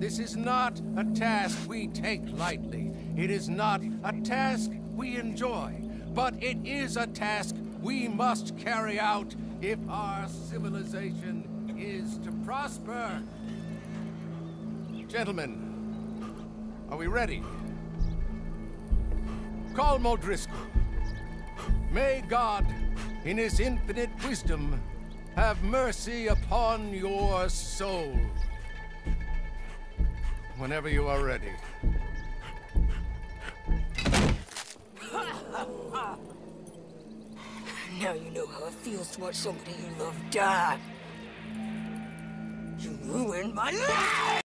This is not a task we take lightly. It is not a task we enjoy. But it is a task we must carry out if our civilization is to prosper. Gentlemen, are we ready? Call Driscoll. May God, in his infinite wisdom, have mercy upon your soul. Whenever you are ready. Now you know how it feels to watch somebody you love die. You ruined my life!